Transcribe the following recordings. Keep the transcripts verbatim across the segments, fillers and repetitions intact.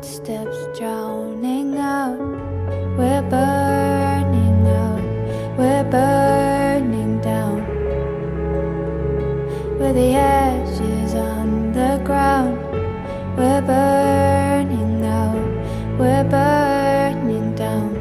footsteps drowning out. We're burning out, we're burning down. We're the ashes on the ground. We're burning out, we're burning down.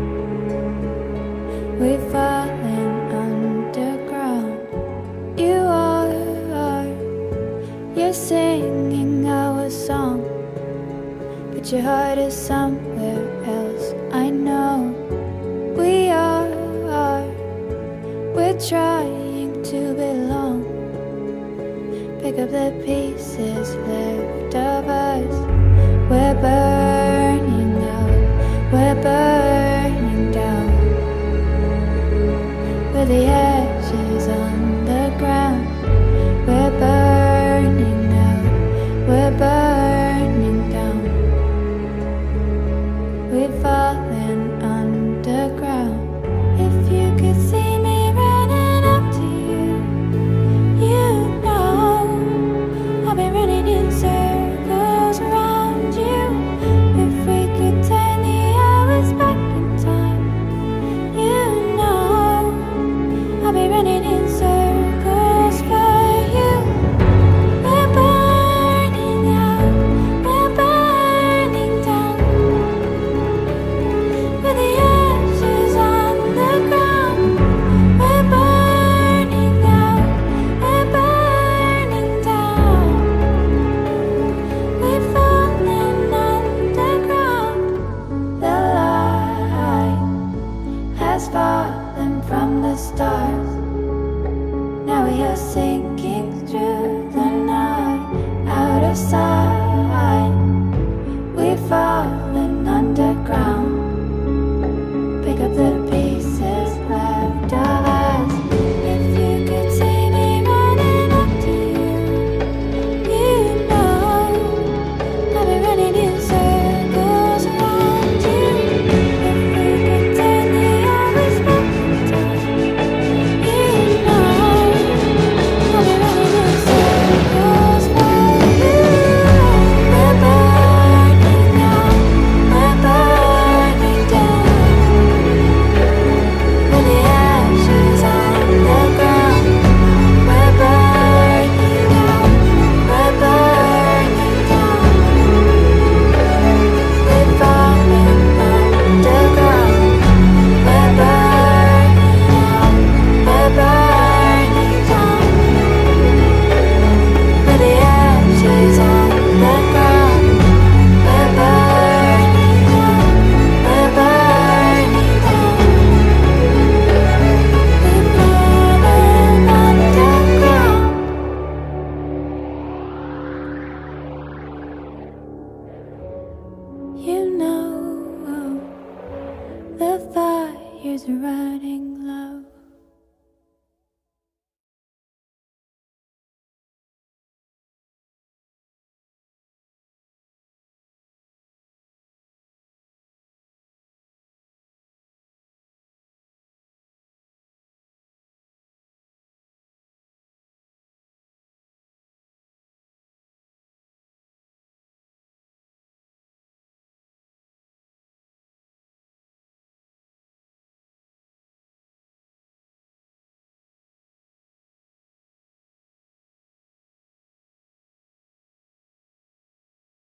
We've fallen underground. You are, you're singing our song, but your heart is somewhere else. I know we are, we're trying to belong. Pick up the pieces left of us. We're burning out, we're burning down. We're the ashes on